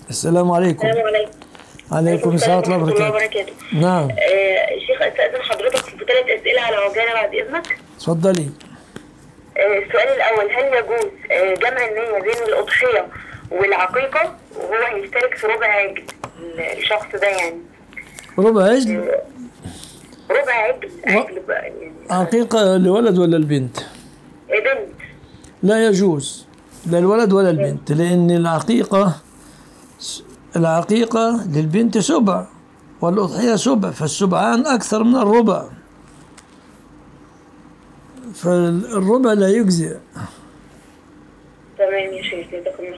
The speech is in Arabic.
السلام عليكم. السلام عليكم. عليكم السلام ورحمة الله وبركاته. نعم. شيخ، استاذن حضرتك في 3 اسئله على عجاله بعد اذنك. اتفضلي. السؤال الاول: هل يجوز جمع النيه بين الاضحيه والعقيقه وهو هيشترك في ربع عجل الشخص ده يعني؟ ربع عجل؟ ربع عجل بقى يعني. عقيقة لولد ولا البنت؟ بنت. لا يجوز، لا الولد ولا البنت، لأن العقيقة للبنت سبع والأضحية سبع، فالسبعان أكثر من الربع، فالربع لا يجزئ. تمام يا شيخ، جزاكم الله.